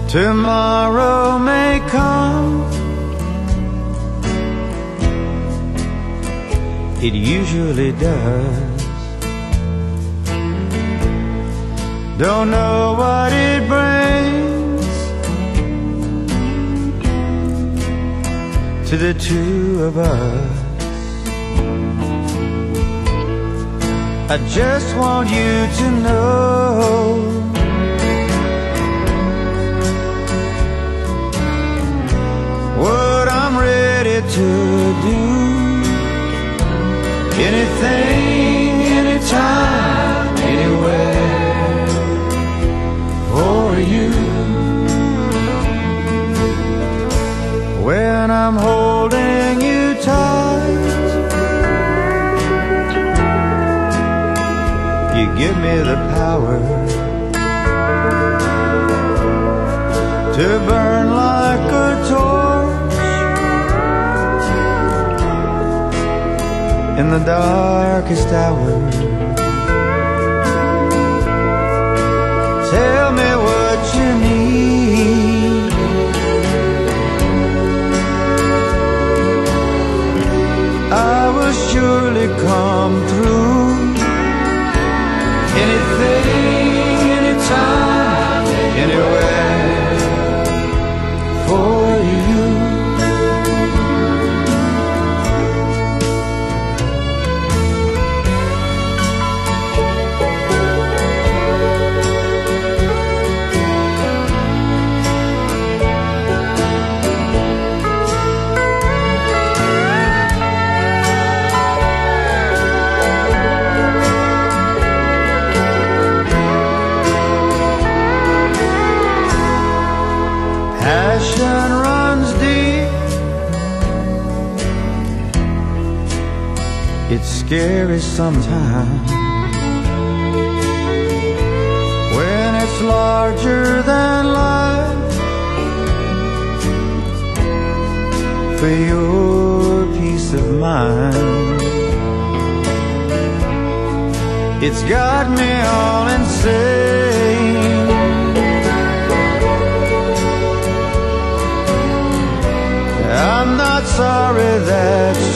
Tomorrow may come, it usually does. Don't know what it brings to the two of us. I just want you to know what I'm ready to do. Anything, anytime, anywhere for you. When I'm holding you tight, you give me the power to burn like a torch in the darkest hour. Tell me what you need, I will surely come through. Anything, anytime, anywhere for you. Passion runs deep, it's scary sometimes when it's larger than life. For your peace of mind, it's got me all insane. I'm not sorry that